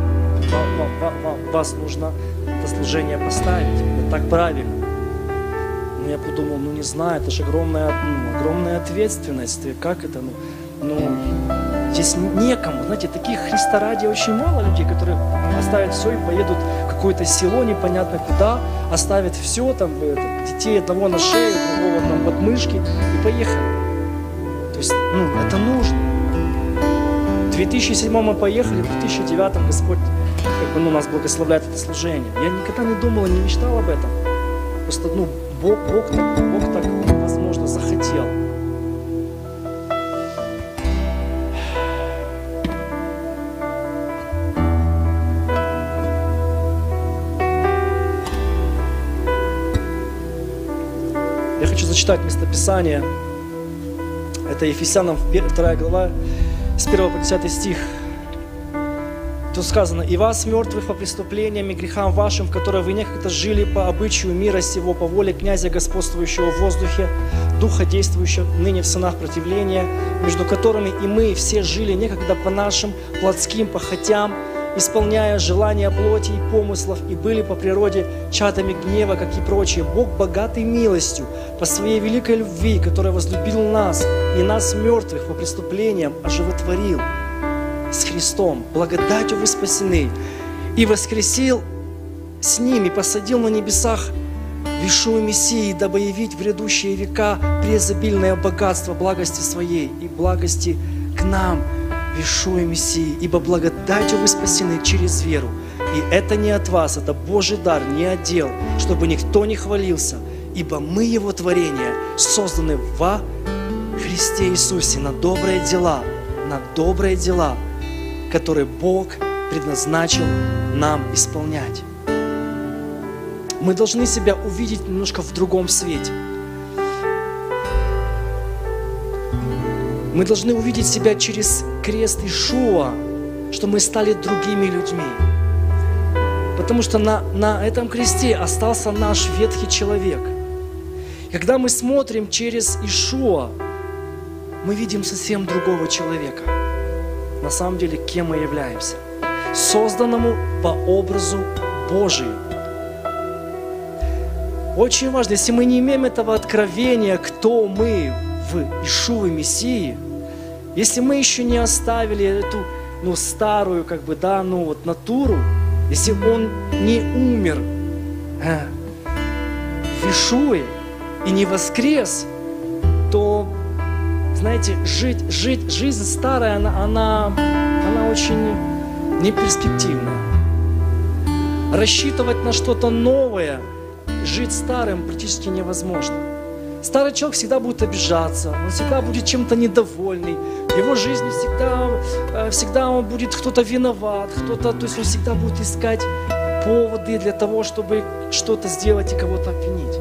вас нужно это служение поставить. Это так правильно. Но я подумал, не знаю, это же огромная ответственность. И как это, здесь некому. Знаете, таких Христа ради очень мало людей, которые оставят все и поедут в какое-то село непонятно куда, оставят все, там, детей одного на шею, другого там под мышки и поехали. То есть, это нужно. В 2007 мы поехали, в 2009 Господь нас благословляет это служение. Я никогда не думал и не мечтал об этом. Просто, Бог так, возможно, захотел. Я хочу зачитать местописание. Это Ефесянам 2 глава, с 1 по 10 стих. Тут сказано: «И вас, мертвых по преступлениям и грехам вашим, в которые вы некогда жили по обычаю мира сего, по воле князя, господствующего в воздухе, духа, действующего ныне в сынах противления, между которыми и мы все жили некогда по нашим плотским похотям, исполняя желания плоти и помыслов, и были по природе чатами гнева, как и прочие. Бог, богатый милостью, по своей великой любви, который возлюбил нас, и нас, мертвых по преступлениям, оживотворил с Христом, благодатью вы спасены, и воскресил с ним, и посадил на небесах в Иешуа Мессии, дабы явить в грядущие века преизобильное богатство благости своей и благости к нам в Иешуа Мессии, ибо благодатью вы спасены через веру. И это не от вас, это Божий дар, не от дел, чтобы никто не хвалился, ибо мы Его творение, созданы во Христе Иисусе на добрые дела, которые Бог предназначил нам исполнять. Мы должны себя увидеть немножко в другом свете. Мы должны увидеть себя через крест Иешуа, что мы стали другими людьми. Потому что на этом кресте остался наш ветхий человек. Когда мы смотрим через Иешуа, мы видим совсем другого человека. На самом деле, кем мы являемся? Созданному по образу Божию. Очень важно, если мы не имеем этого откровения, кто мы в Иешуа Мессии, если мы еще не оставили эту старую натуру, если Он не умер в Иешуе и не воскрес, то, знаете, жизнь старая, она очень неперспективная. Рассчитывать на что-то новое, жить старым практически невозможно. Старый человек всегда будет обижаться, он всегда будет чем-то недовольный, в его жизни всегда он будет кто-то виноват, то есть он всегда будет искать поводы для того, чтобы что-то сделать и кого-то обвинить.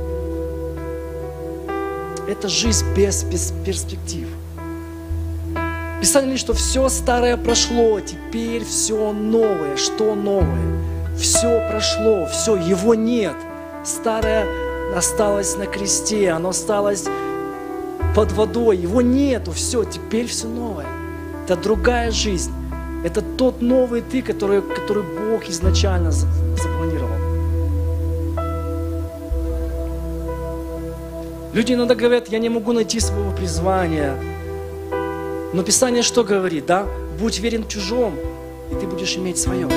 Это жизнь без перспектив. Писание говорит, что все старое прошло, теперь все новое. Что новое? Все прошло, все, его нет. Старое осталось на кресте, оно осталось под водой, его нету, все, теперь все новое. Это другая жизнь. Это тот новый ты, который Бог изначально запланировал. Люди иногда говорят: я не могу найти своего призвания. Но Писание что говорит, да? Будь верен в чужом, и ты будешь иметь свое.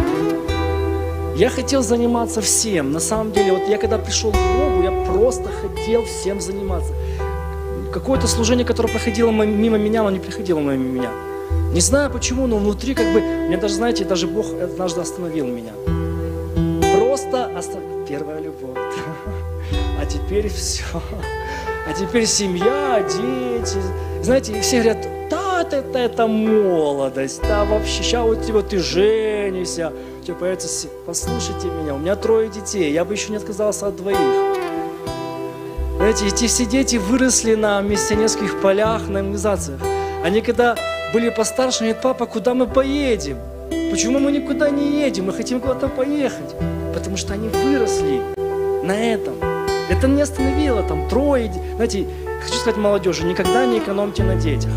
Я хотел заниматься всем. На самом деле, я когда пришел к Богу, я просто хотел всем заниматься. Какое-то служение, которое проходило мимо меня, оно не приходило мимо меня. Не знаю почему, но внутри меня даже Бог однажды остановил меня. Просто первая любовь. А теперь все. А теперь семья, дети. Знаете, все говорят: да, это молодость, да, вообще, сейчас ты женишься, у тебя появится... Послушайте меня, у меня 3 детей, я бы еще не отказался от 2. Знаете, эти все дети выросли на миссионерских полях, на иммунизациях. Они когда были постарше, говорят: папа, куда мы поедем? Почему мы никуда не едем? Мы хотим куда-то поехать. Потому что они выросли на этом. Это не остановило, там, трое. Знаете, хочу сказать молодежи, никогда не экономьте на детях.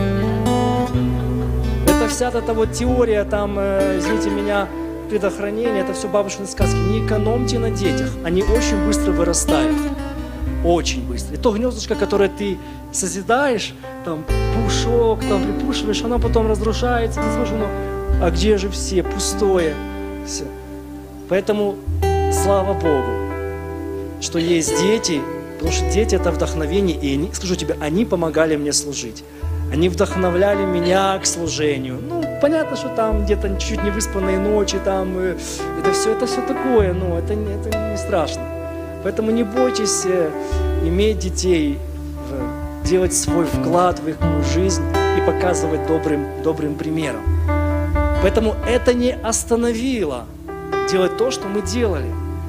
Это вся эта вот теория, там, извините меня, предохранения, это все бабушкины сказки. Не экономьте на детях, они очень быстро вырастают. Очень быстро. И то гнездышко, которое ты созидаешь, там, пушок, там, припушиваешь, оно потом разрушается, ты смотришь, а где же все? Пустое. Все. Поэтому слава Богу, что есть дети, потому что дети – это вдохновение, и они, скажу тебе, они помогали мне служить. Они вдохновляли меня к служению. Ну, понятно, что там где-то чуть-чуть невыспанные ночи, там, это все такое, но это не страшно. Поэтому не бойтесь иметь детей, делать свой вклад в их жизнь и показывать добрым примером. Поэтому это не остановило делать то, что мы делали.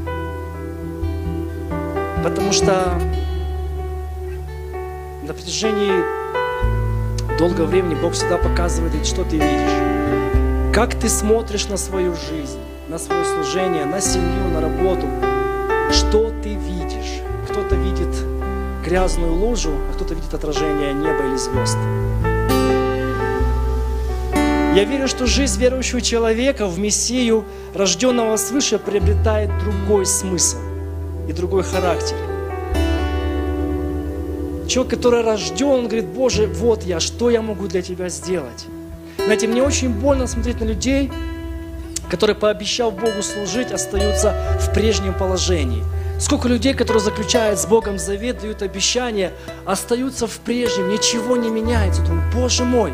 Потому что на протяжении долгого времени Бог всегда показывает, что ты видишь. Как ты смотришь на свою жизнь, на свое служение, на семью, на работу. Что ты видишь? Кто-то видит грязную лужу, а кто-то видит отражение неба или звезд. Я верю, что жизнь верующего человека в Мессию, рожденного свыше, приобретает другой смысл и другой характер. Человек, который рожден, он говорит: Боже, вот я, что я могу для Тебя сделать? Знаете, мне очень больно смотреть на людей, которые, пообещав Богу служить, остаются в прежнем положении. Сколько людей, которые заключают с Богом завет, дают обещания, остаются в прежнем, ничего не меняется. Думаю, Боже мой,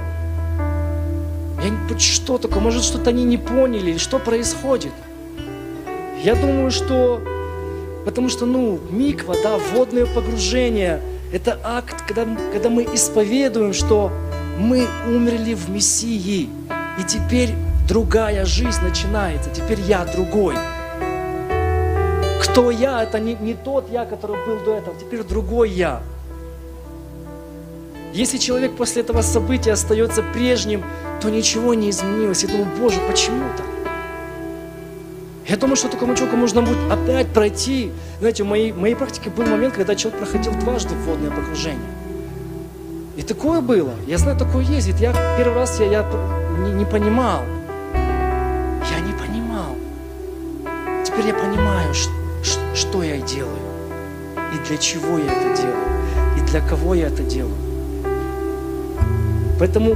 что такое? Может, что-то они не поняли, или что происходит? Я думаю, что... Потому что, миква, водное погружение, это акт, когда мы исповедуем, что мы умерли в Мессии, и теперь другая жизнь начинается, теперь я другой. Кто я? Это не тот я, который был до этого, теперь другой я. Если человек после этого события остается прежним, то ничего не изменилось. Я думаю, Боже, почему так? Я думаю, что такому человеку нужно будет опять пройти. Знаете, в моей практике был момент, когда человек проходил дважды водное погружение. И такое было. Я знаю, такое есть. Ведь я первый раз я не понимал. Я не понимал. Теперь я понимаю, что я делаю. И для чего я это делаю. И для кого я это делаю. Поэтому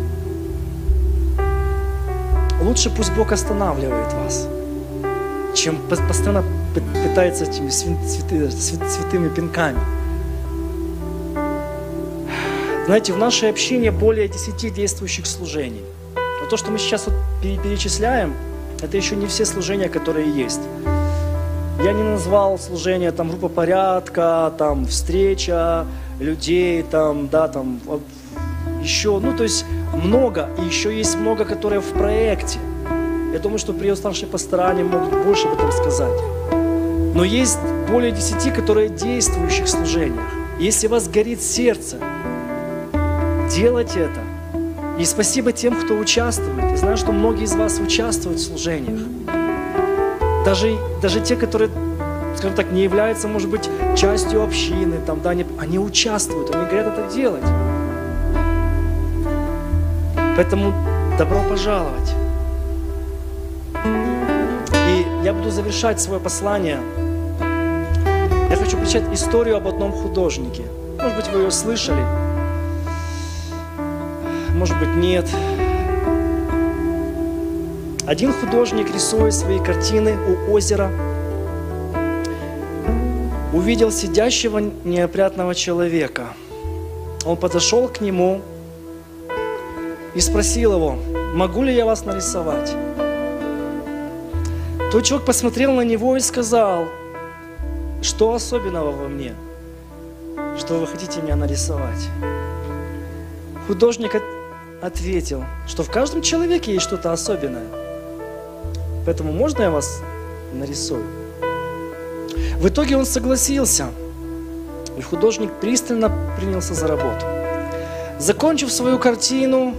лучше пусть Бог останавливает вас, чем постоянно пытается этими святыми пинками. Знаете, в нашей общине более 10 действующих служений. Но то, что мы сейчас перечисляем, это еще не все служения, которые есть. Я не назвал служение, там, группа порядка, там, встреча людей, там, еще, то есть много, и еще есть много, которые в проекте. Я думаю, что при уставшей пастора они могут больше об этом сказать. Но есть более 10, которые в действующих служениях. Если у вас горит сердце, делайте это. И спасибо тем, кто участвует. Я знаю, что многие из вас участвуют в служениях. Даже те, которые, скажем так, не являются, может быть, частью общины, они участвуют, они говорят это делать. Поэтому добро пожаловать. И я буду завершать свое послание. Я хочу прочитать историю об одном художнике. Может быть, вы ее слышали, может быть, нет. Один художник, рисуя свои картины у озера, увидел сидящего неопрятного человека. Он подошел к нему и спросил его: могу ли я вас нарисовать? Тот человек посмотрел на него и сказал: что особенного во мне, что вы хотите меня нарисовать? Художник ответил, что в каждом человеке есть что-то особенное. Поэтому можно я вас нарисую? В итоге он согласился, и художник пристально принялся за работу. Закончив свою картину,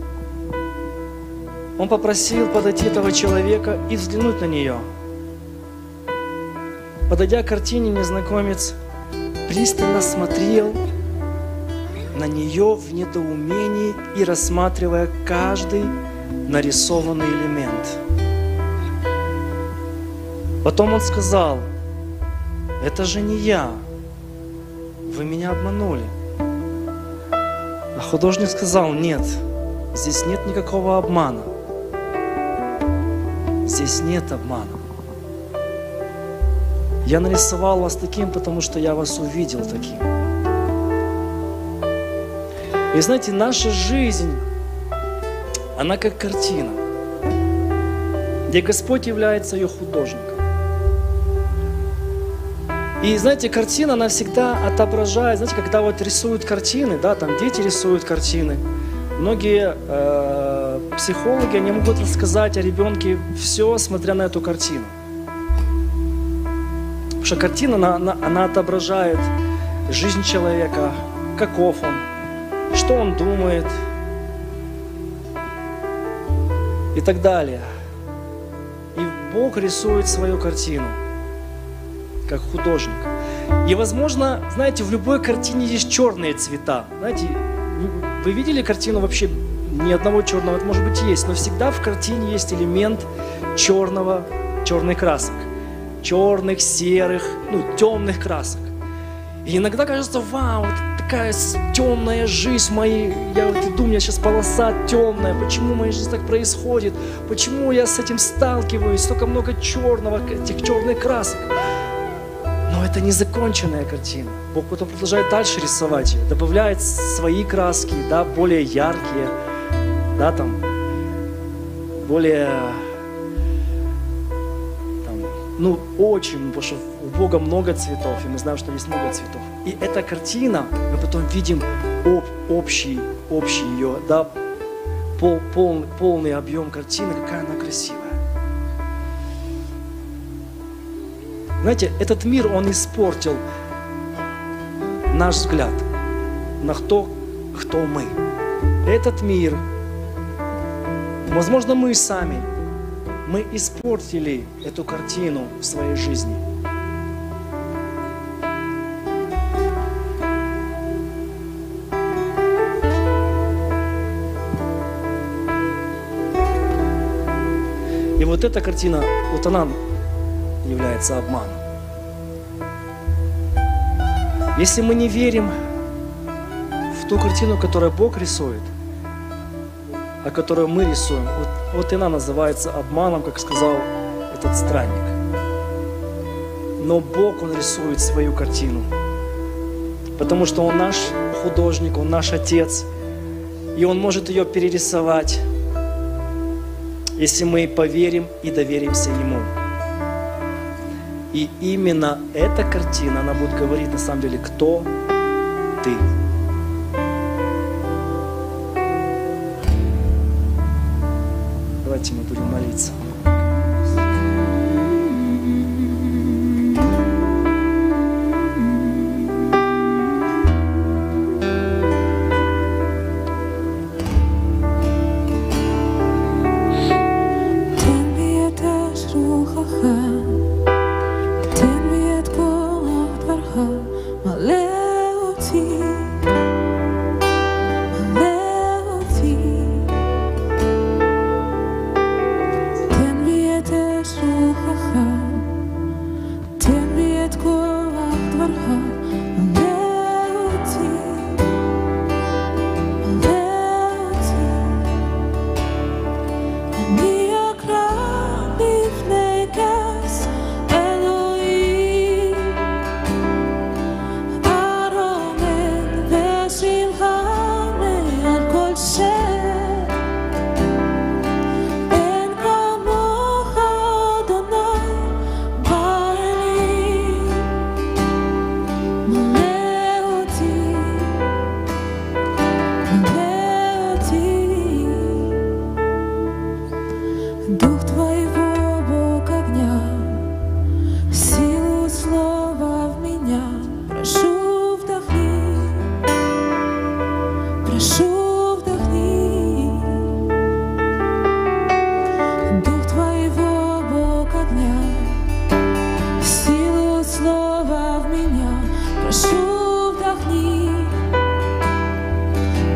он попросил подойти этого человека и взглянуть на нее. Подойдя к картине, незнакомец пристально смотрел на нее в недоумении и рассматривая каждый нарисованный элемент. Потом он сказал: «Это же не я, вы меня обманули». А художник сказал: «Нет, здесь нет никакого обмана. Здесь нет обмана. Я нарисовал вас таким, потому что я вас увидел таким». И знаете, наша жизнь, она как картина, где Господь является ее художником. И знаете, картина, она всегда отображает, знаете, когда вот рисуют картины, да, там дети рисуют картины, многие психологи, они могут рассказать о ребенке все, смотря на эту картину. Потому что картина, она отображает жизнь человека, каков он, что он думает и так далее. И Бог рисует свою картину как художник. И, возможно, знаете, в любой картине есть черные цвета. Знаете, вы видели картину вообще? Ни одного черного, это может быть есть, но всегда в картине есть элемент черных красок. Черных, серых, темных красок. И иногда кажется: вау, вот такая темная жизнь моей. Я вот иду, у меня сейчас полоса темная. Почему в моей жизни так происходит? Почему я с этим сталкиваюсь? Столько много черного, этих черных красок. Но это незаконченная картина. Бог потом продолжает дальше рисовать ее, добавляет свои краски, да, более яркие, да, там, более, там, очень, потому что у Бога много цветов, и мы знаем, что есть много цветов. И эта картина, мы потом видим общий ее, да, полный объем картины, какая она красивая. Знаете, этот мир, он испортил наш взгляд на то, кто мы. Этот мир, возможно, мы сами, мы испортили эту картину в своей жизни. И вот эта картина, вот она является обманом. Если мы не верим в ту картину, которую Бог рисует, а которую мы рисуем, вот она называется обманом, как сказал этот странник. Но Бог, Он рисует свою картину, потому что Он наш художник, Он наш Отец, и Он может ее перерисовать, если мы поверим и доверимся Ему. И именно эта картина, она будет говорить на самом деле, кто ты. Давайте мы будем молиться.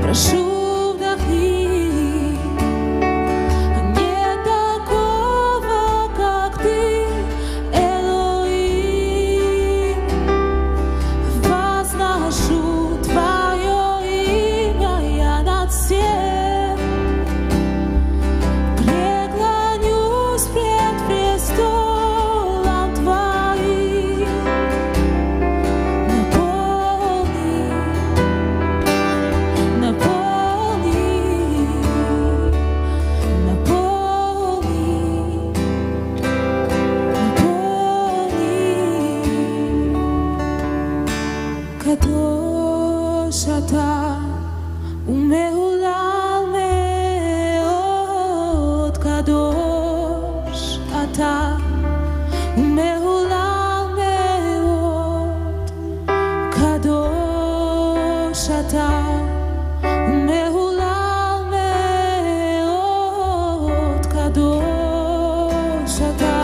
Прошу, вдохни. Нет такого, как ты, Элоим. Возношу Твое имя я над всем. Преклонюсь пред престолом Твоим. קדוש אתה ומהולל מאוד, קדוש אתה ומהולל מאוד, קדוש אתה ומהולל מאוד, קדוש אתה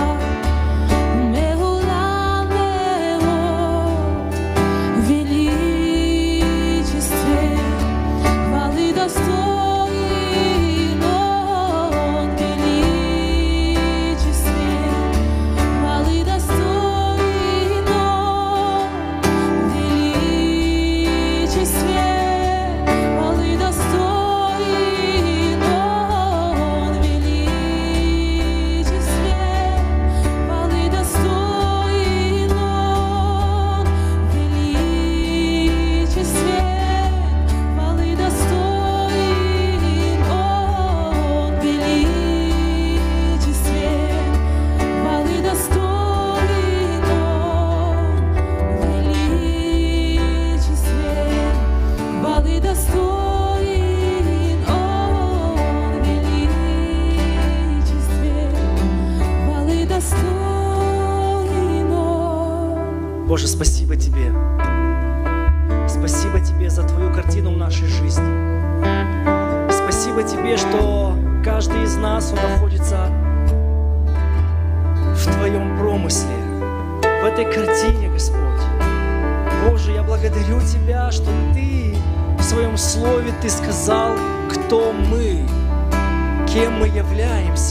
Боже, спасибо Тебе. Спасибо Тебе за Твою картину в нашей жизни. Спасибо Тебе, что каждый из нас, он находится в Твоем промысле, в этой картине, Господь. Боже, я благодарю Тебя, что Ты в Своем Слове, Ты сказал, кто мы, кем мы являемся.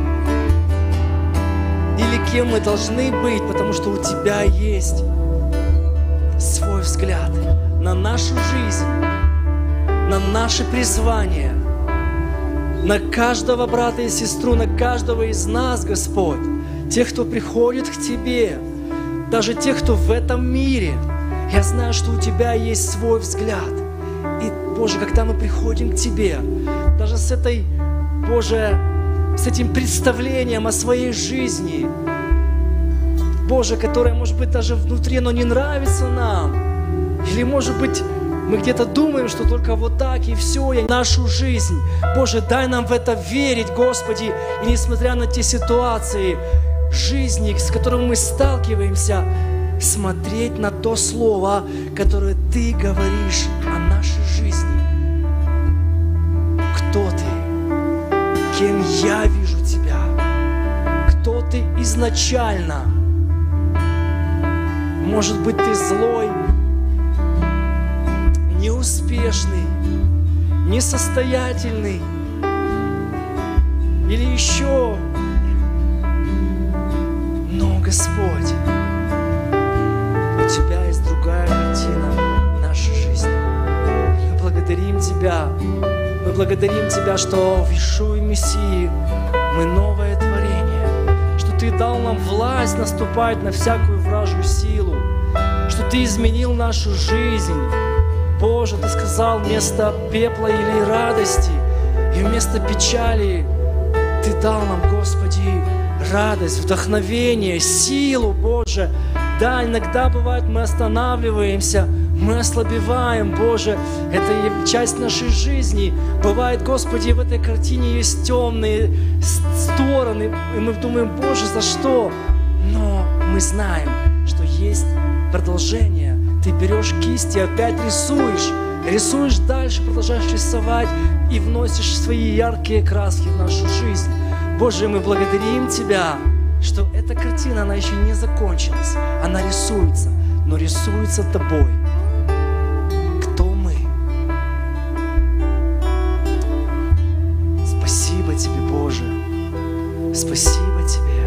Или кем мы должны быть, потому что у Тебя есть свой взгляд на нашу жизнь, на наше призвание, на каждого брата и сестру, на каждого из нас, Господь, тех, кто приходит к Тебе, даже тех, кто в этом мире. Я знаю, что у Тебя есть свой взгляд. И, Боже, когда мы приходим к Тебе, даже с этой, Боже, с этим представлением о своей жизни, Боже, которое, может быть, даже внутри оно не нравится нам. Или, может быть, мы где-то думаем, что только вот так и все, и нашу жизнь. Боже, дай нам в это верить, Господи, и несмотря на те ситуации жизни, с которыми мы сталкиваемся, смотреть на то слово, которое Ты говоришь о нашей жизни. Кто Ты? Кем я вижу Тебя? Кто Ты изначально? Может быть, Ты злой, неуспешный, несостоятельный или еще. Но, Господь, у Тебя есть другая картина нашей жизни. Мы благодарим Тебя. Мы благодарим Тебя, что в Иешуа Мессии мы новое творение, что Ты дал нам власть наступать на всякую вражью силу, что Ты изменил нашу жизнь. Боже, Ты сказал, вместо пепла или радости и вместо печали Ты дал нам, Господи, радость, вдохновение, силу, Боже. Да, иногда бывает, мы останавливаемся, мы ослабеваем, Боже, это часть нашей жизни. Бывает, Господи, в этой картине есть темные стороны, и мы думаем, Боже, за что? Но мы знаем, что есть продолжение. Ты берешь кисть и опять рисуешь дальше, продолжаешь рисовать и вносишь свои яркие краски в нашу жизнь. Боже, мы благодарим Тебя, что эта картина, она еще не закончилась, она рисуется, но рисуется Тобой. Кто мы? Спасибо Тебе.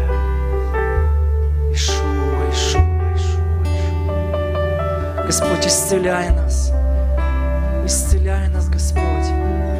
Иешуа, Иешуа, Иешуа, Иешуа. Господь, исцеляй нас. Исцеляй нас, Господь.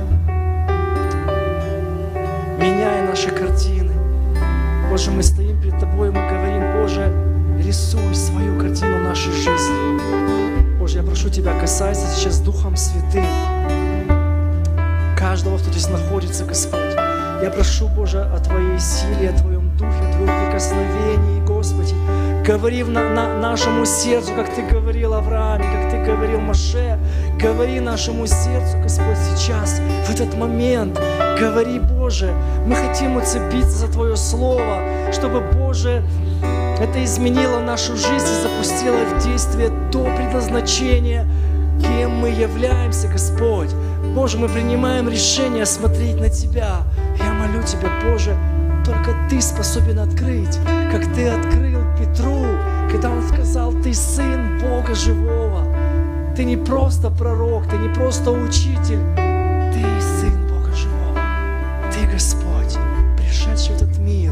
Меняй наши картины. Боже, мы стоим перед Тобой, мы говорим, Боже, рисуй свою картину нашей жизни. Боже, я прошу Тебя, касайся сейчас Духом Святым каждого, кто здесь находится, Господь. Я прошу, Боже, о Твоей силе, о Твоем Духе, о Твоем прикосновении, Господи. Говори нашему сердцу, как Ты говорил Аврааме, как Ты говорил Моше. Говори нашему сердцу, Господь, сейчас, в этот момент. Говори, Боже, мы хотим уцепиться за Твое Слово, чтобы, Боже, это изменило нашу жизнь и запустило в действие то предназначение, кем мы являемся, Господь. Боже, мы принимаем решение смотреть на Тебя. Я молю Тебя, Боже, только Ты способен открыть, как Ты открыл Петру, когда он сказал, Ты Сын Бога Живого. Ты не просто пророк, Ты не просто учитель, Ты Сын Бога Живого. Ты, Господь, пришедший в этот мир.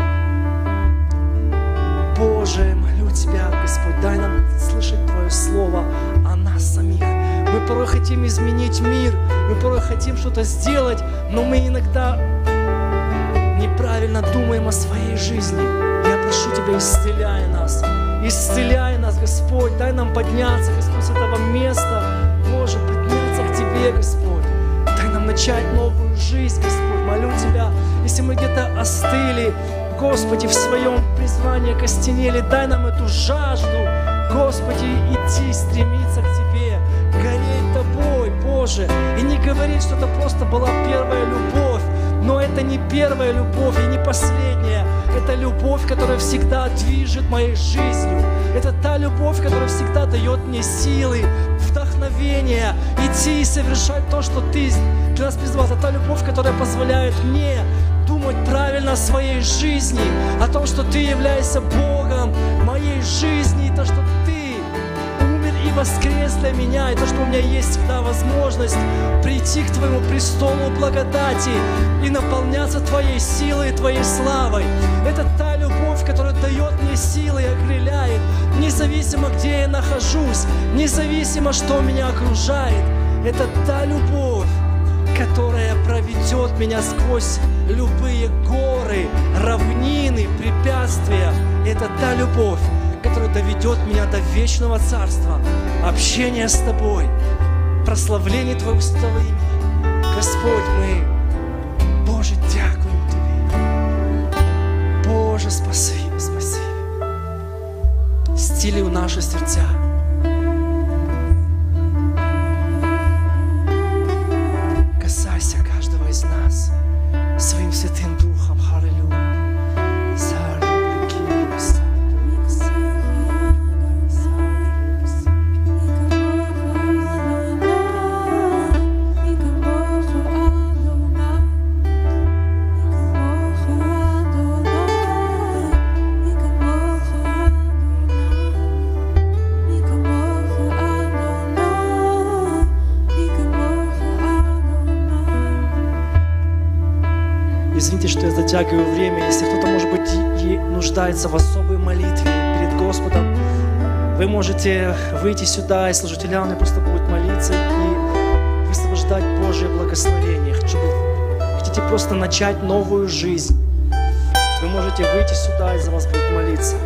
Боже, молю Тебя, Господь, дай нам слышать Твое Слово о нас самих. Мы порой хотим изменить мир, мы порой хотим что-то сделать, но мы иногда неправильно думаем о своей жизни. Я прошу Тебя, исцеляй нас, Господь, дай нам подняться, Господь, с этого места, Боже, подняться к Тебе, Господь, дай нам начать новую жизнь, Господь, молю Тебя, если мы где-то остыли, Господи, в своем призвании костенели, дай нам эту жажду, Господи, идти, стремиться к Тебе, гореть Тобой, Боже, и не говорить, что это просто была первая любовь, но это не первая любовь и не последняя, это любовь, которая всегда движет моей жизнью, это та любовь, которая всегда дает мне силы, вдохновение, идти и совершать то, что Ты для нас призвал, это та любовь, которая позволяет мне думать правильно о своей жизни, о том, что Ты являешься Богом моей жизни, и то, что Ты умер и воскрес для меня, и то, что у меня есть всегда возможность прийти к Твоему престолу благодати и наполняться Твоей силой и Твоей славой. Это та любовь, которая дает мне силы и окрыляет, независимо, где я нахожусь, независимо, что меня окружает. Это та любовь, которая проведет меня сквозь любые горы, равнины, препятствия. Это та любовь, которая доведет меня до вечного царства, общения с Тобой, прославления Твоего святого имени. Господь, мы, Боже, дякуем Тебе. Боже, спасибо, спасибо. Зціли наши сердца. Касайся каждого из нас своим Святым Духом. Аллилуйя. Извините, что я затягиваю время. Если кто-то, может быть, и нуждается в особой молитве перед Господом, вы можете выйти сюда, и служитель Анны просто будет молиться и высвобождать Божие благословение. Хотите просто начать новую жизнь, вы можете выйти сюда, и за вас будут молиться.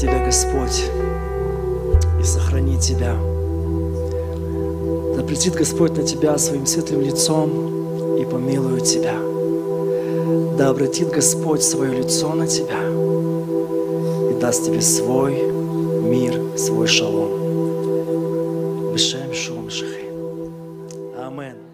тебя, Господь, и сохранит тебя. Да придет Господь на тебя своим светлым лицом и помилует тебя. Да обратит Господь свое лицо на тебя и даст тебе свой мир, свой шалом. Бешем Шуа Машихи. Амин.